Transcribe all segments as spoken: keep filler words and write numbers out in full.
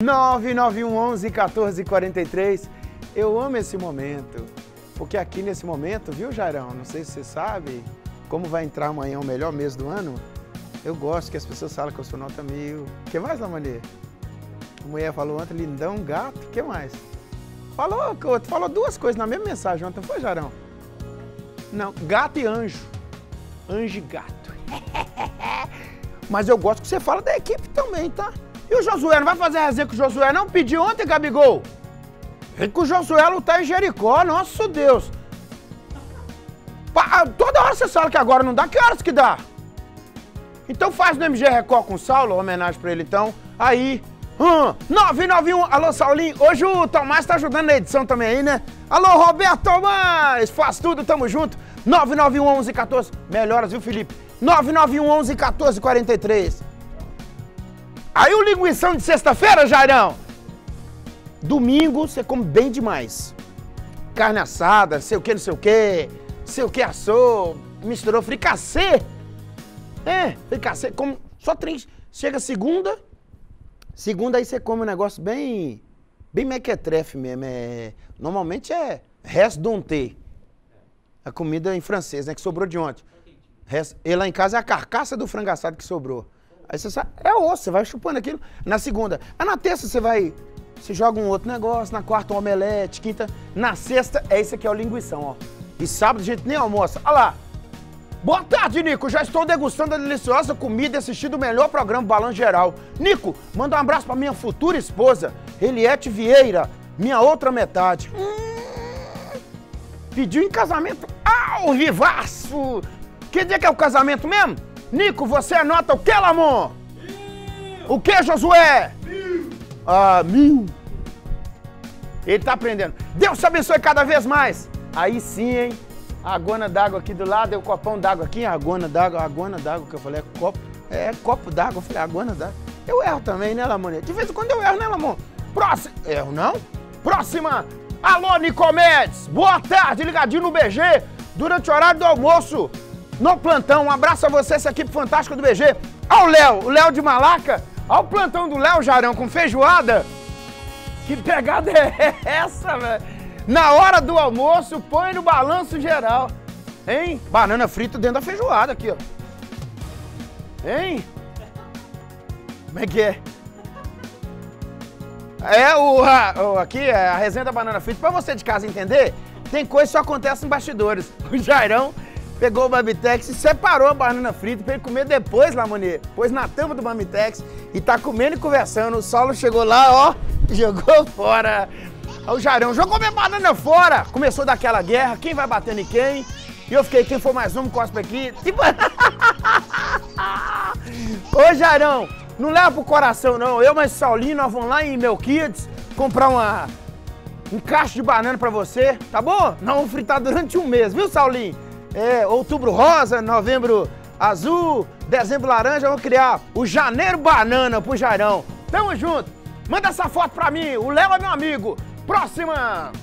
nove nove um onze, quatorze quarenta e três. Eu amo esse momento, porque aqui nesse momento, viu, Jairão? Não sei se você sabe como vai entrar amanhã o melhor mês do ano. Eu gosto que as pessoas falam que eu sou nota mil. O que mais, Lamanê? A mulher falou ontem, lindão, gato, o que mais? Falou, falou duas coisas na mesma mensagem ontem, não foi, Jairão? Não, gato e anjo. Anjo e gato. Mas eu gosto que você fala da equipe também, tá? E o Josué, não vai fazer resenha com o Josué, não? Pedi ontem, Gabigol. Vem com o Josué lutar em Jericó, nosso Deus. Pa, toda hora você fala que agora não dá, que horas que dá? Então faz no M G Record com o Saulo, homenagem pra ele então. Aí, hum, nove nove um, alô Saulinho, hoje o Tomás tá ajudando na edição também aí, né? Alô Roberto Tomás, faz tudo, tamo junto. nove nove um onze, quatorze, melhoras, viu Felipe? nove nove um onze, quatorze quarenta e três. Aí o linguição de sexta-feira, Jairão. Domingo você come bem demais. Carne assada, sei o que, não sei o que, sei o que assou, misturou fricassê. É, fricassê, como só três. Chega segunda, segunda aí você come um negócio bem, bem mequetrefe mesmo. É, normalmente é res dompté. A comida em francês, né, que sobrou de ontem. Res, e lá em casa é a carcaça do frango assado que sobrou. Aí você sabe, é osso, você vai chupando aquilo. Na segunda. Aí na terça você vai, você joga um outro negócio, na quarta um omelete, quinta. Na sexta, é esse aqui, é o linguição, ó. E sábado a gente nem almoça. Olha lá. Boa tarde, Nico. Já estou degustando a deliciosa comida e assistindo o melhor programa Balanço Geral. Nico, manda um abraço pra minha futura esposa, Eliette Vieira, minha outra metade. Hum, pediu em casamento ao vivaço. Que dia que é o casamento mesmo? Nico, você anota o que, Lamon? Mil. O que, Josué? Mil. Ah, mil. Ele tá aprendendo. Deus te abençoe cada vez mais. Aí sim, hein? A agona d'água aqui do lado, o copão d'água aqui, a agona d'água, a agona d'água que eu falei, é copo, é copo d'água, eu falei, agona d'água. Eu erro também, né, Lamon? De vez em quando eu erro, né, Lamon? Próxima. Erro não? Próxima. Alô, Nicomedes. Boa tarde, ligadinho no B G, durante o horário do almoço. No plantão, um abraço a você, essa equipe fantástica do B G. Ó o Léo, o Léo de Malaca. Ó o plantão do Léo, Jarão, com feijoada. Que pegada é essa, velho? Na hora do almoço, põe no balanço geral. Hein? Banana frita dentro da feijoada aqui, ó. Hein? Como é que é? É o, a, o aqui, é a resenha da banana frita. Pra você de casa entender, tem coisa que só acontece em bastidores. O Jairão pegou o Bamitex e separou a banana frita pra ele comer depois, Lamonê. Pôs na tampa do Bamitex e tá comendo e conversando. O Saulo chegou lá, ó, jogou fora. O Jairão jogou minha banana fora. Começou daquela guerra, quem vai batendo em quem. E eu fiquei, quem for mais um, cospe aqui. Tipo... Ô, Jairão, não leva pro coração, não. Eu, mas Saulinho, nós vamos lá em Melquiades comprar uma... um cacho de banana pra você, tá bom? Nós vamos fritar durante um mês, viu, Saulinho? É, outubro rosa, novembro azul, dezembro laranja, vamos criar o janeiro banana pro Jairão. Tamo junto. Manda essa foto pra mim, o Léo é meu amigo. Próxima.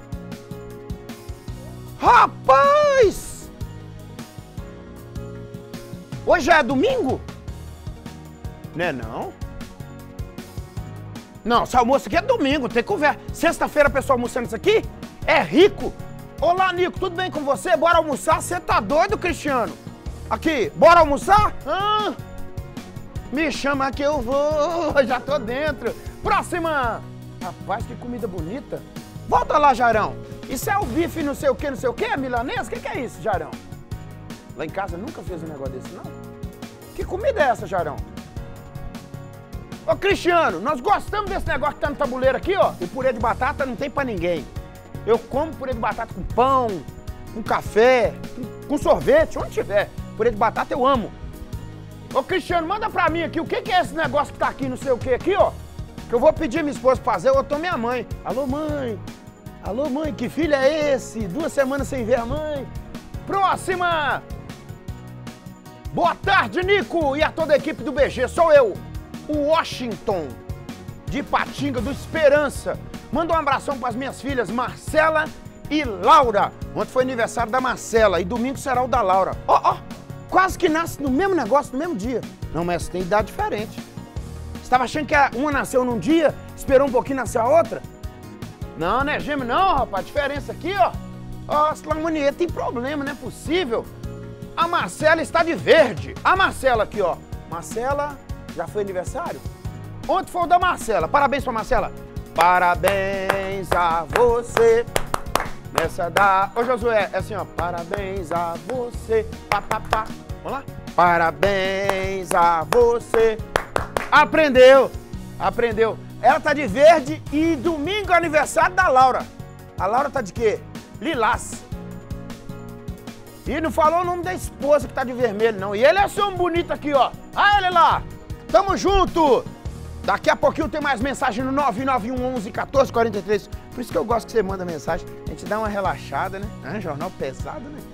Rapaz! Hoje já é domingo? Não é não? Não, esse almoço aqui é domingo, tem conversa. Sexta-feira a pessoa almoçando isso aqui é rico. Olá, Nico, tudo bem com você? Bora almoçar? Você tá doido, Cristiano? Aqui, bora almoçar? Ah, me chama que eu vou, já tô dentro. Próxima! Rapaz, que comida bonita. Volta lá, Jairão. Isso é o bife não sei o que, não sei o que, milanês? O que, que é isso, Jairão? Lá em casa nunca fez um negócio desse, não? Que comida é essa, Jairão? Ô, Cristiano, nós gostamos desse negócio que tá no tabuleiro aqui, ó. O purê de batata não tem pra ninguém. Eu como purê de batata com pão, com café, com sorvete, onde tiver. Purê de batata eu amo. Ô, Cristiano, manda pra mim aqui, o que, que é esse negócio que tá aqui, não sei o que, aqui, ó. Que eu vou pedir minha esposa pra fazer, eu tô minha mãe. Alô, mãe. Alô, mãe, que filho é esse? Duas semanas sem ver a mãe. Próxima. Boa tarde, Nico, e a toda a equipe do B G. Sou eu, o Washington, de Ipatinga, do Esperança. Manda um abração para as minhas filhas Marcela e Laura. Ontem foi aniversário da Marcela e domingo será o da Laura. Ó, ó, quase que nasce no mesmo negócio, no mesmo dia. Não, mas tem idade diferente. tava achando que uma nasceu num dia, esperou um pouquinho, nasceu a outra? Não, não é gêmeo não, rapaz. A diferença aqui, ó. Ó, Lamonier tem problema, não é possível. A Marcela está de verde. A Marcela aqui, ó. Marcela, já foi aniversário? Ontem foi o da Marcela. Parabéns pra Marcela. Parabéns a você. Nessa da... Ô, Josué, é assim, ó. Parabéns a você. Pá, pá, pá. Vamos lá? Parabéns a você. Aprendeu. Aprendeu. Ela tá de verde e domingo é aniversário da Laura. A Laura tá de quê? Lilás. E não falou o nome da esposa que tá de vermelho, não. E ele é só um bonito aqui, ó. Ah, ele lá. Tamo junto. Daqui a pouquinho tem mais mensagem no nove nove um onze quatorze quarenta e três. Por isso que eu gosto que você manda mensagem. A gente dá uma relaxada, né? É um jornal pesado, né?